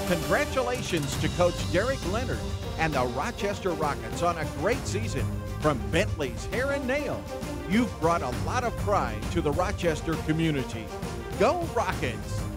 Congratulations to Coach Derek Leonard and the Rochester Rockets on a great season. From Bentlys Hair and Nail, you've brought a lot of pride to the Rochester community. Go Rockets!